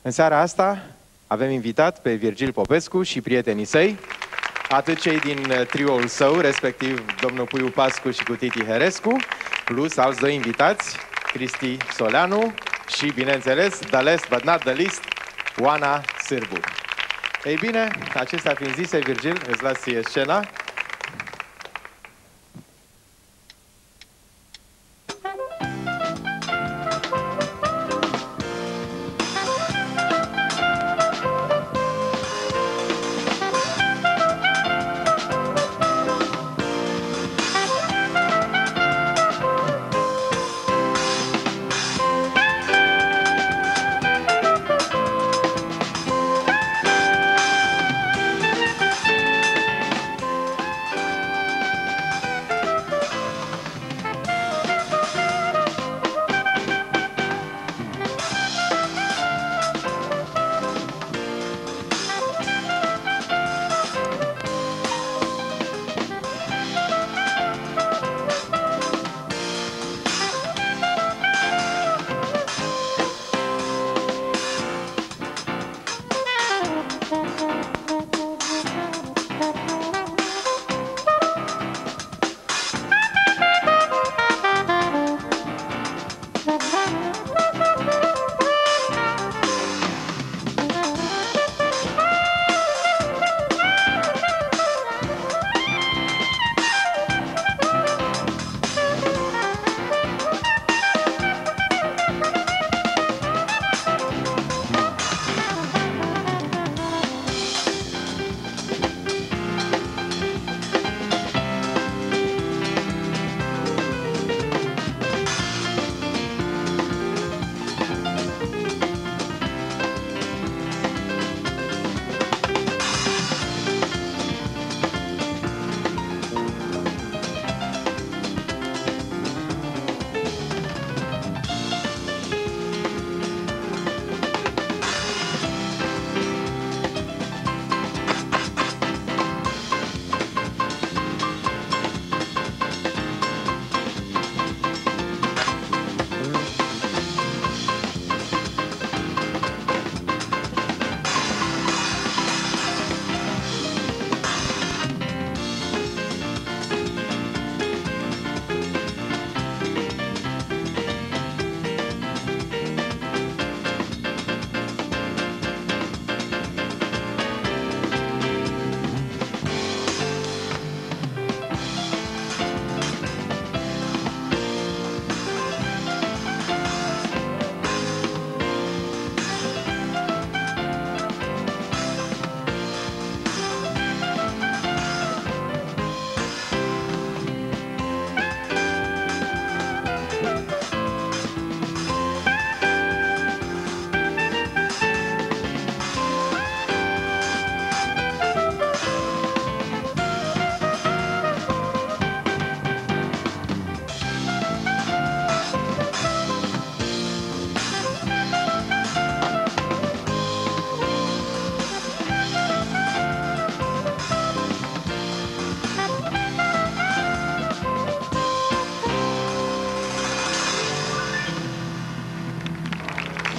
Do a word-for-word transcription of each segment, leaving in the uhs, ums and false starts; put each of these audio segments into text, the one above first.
În seara asta avem invitat pe Virgil Popescu și prietenii săi, atât cei din trioul său, respectiv domnul Puiu Pascu și cu Titi Herescu, plus alți doi invitați, Cristi Soleanu și, bineînțeles, the last but not the least, Oana Sârbu. Ei bine, acestea fiind zise, Virgil, îți las ție scena.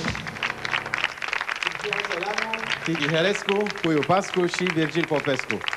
Titi Herescu, Puiu Pascu și Virgil Popescu.